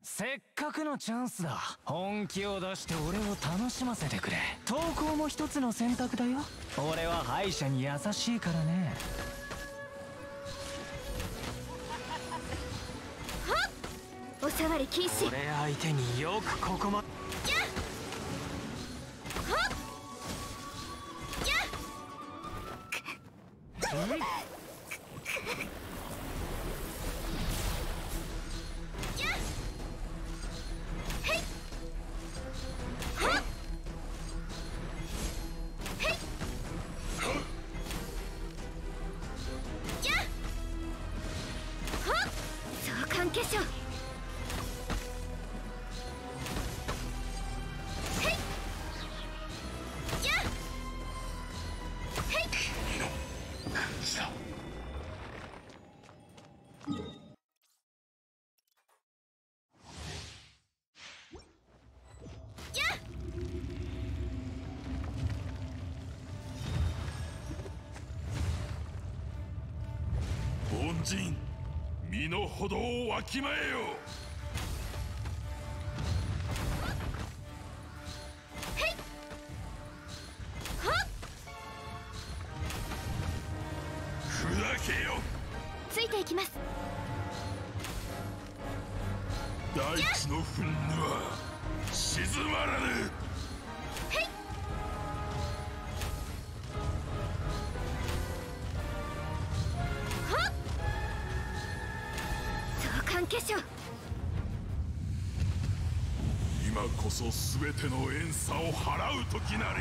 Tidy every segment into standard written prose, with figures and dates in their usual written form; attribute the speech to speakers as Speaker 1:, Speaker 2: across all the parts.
Speaker 1: せっかくのチャンスだ。本気を出して俺を楽しませてくれ。投稿も一つの選択だよ。俺は敗者に優しいからね。
Speaker 2: はっ、お触り禁止。
Speaker 1: 俺相手によくここまで。
Speaker 2: はっ、化粧。
Speaker 3: 凡人、身の程をわきまえよ。砕けよ。
Speaker 2: ついていきます。
Speaker 3: 大地の憤怒は静まらぬ。
Speaker 2: 化粧。
Speaker 3: 今こそ全ての怨嗟を払う時なり。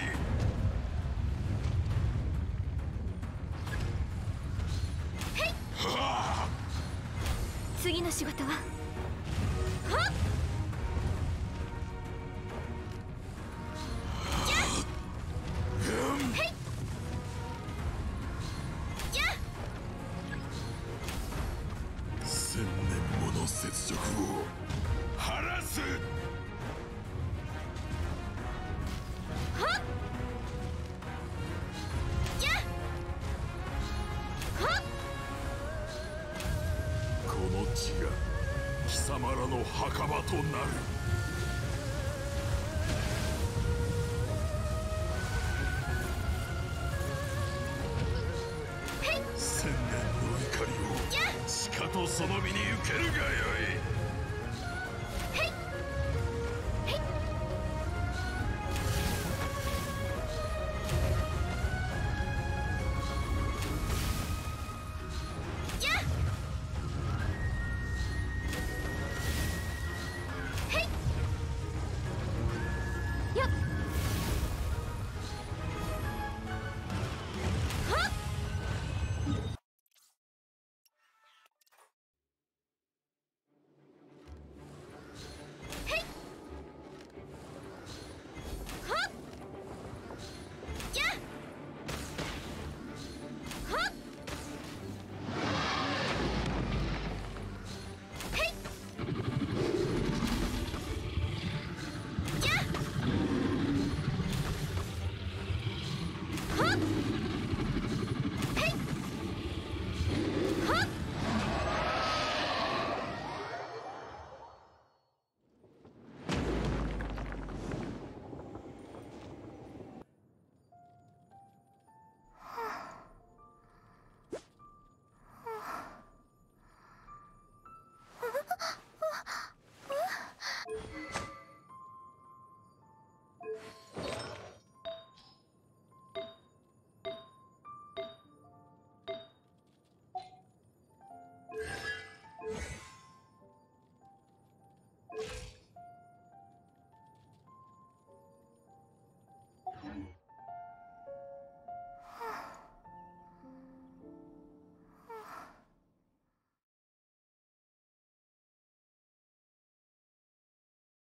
Speaker 3: はあ、
Speaker 2: 次の仕事ははっ、
Speaker 3: 千年もの雪辱を晴らす。この地が貴様らの墓場となる。千年の怒りをしかとその身に受けるがよい。